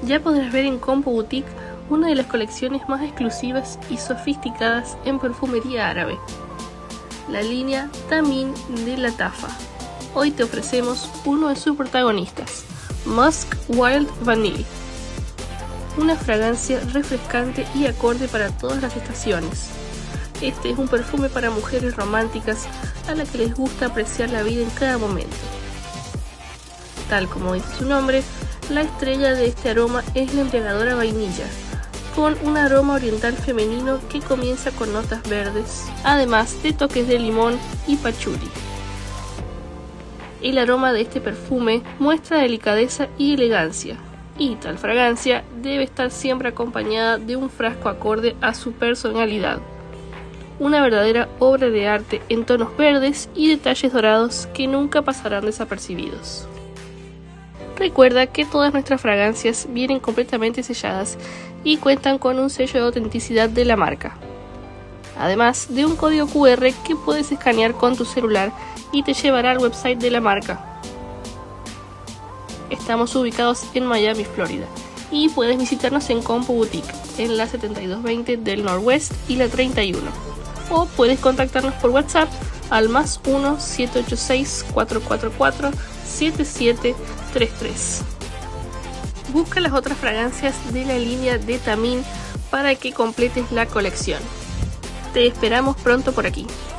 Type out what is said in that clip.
Ya podrás ver en Compo Boutique una de las colecciones más exclusivas y sofisticadas en perfumería árabe, la línea Tamin de Lattafa. Hoy te ofrecemos uno de sus protagonistas, Musk Wild Vanille, una fragancia refrescante y acorde para todas las estaciones. Este es un perfume para mujeres románticas a las que les gusta apreciar la vida en cada momento. Tal como dice su nombre, la estrella de este aroma es la embriagadora vainilla, con un aroma oriental femenino que comienza con notas verdes, además de toques de limón y pachuli. El aroma de este perfume muestra delicadeza y elegancia, y tal fragancia debe estar siempre acompañada de un frasco acorde a su personalidad. Una verdadera obra de arte en tonos verdes y detalles dorados que nunca pasarán desapercibidos. Recuerda que todas nuestras fragancias vienen completamente selladas y cuentan con un sello de autenticidad de la marca, además de un código QR que puedes escanear con tu celular y te llevará al website de la marca. Estamos ubicados en Miami, Florida, y puedes visitarnos en Compo Boutique, en la 7220 del Northwest y la 31. O puedes contactarnos por WhatsApp al +1 786 444 7733. Busca las otras fragancias de la línea de Tamin para que completes la colección. Te esperamos pronto por aquí.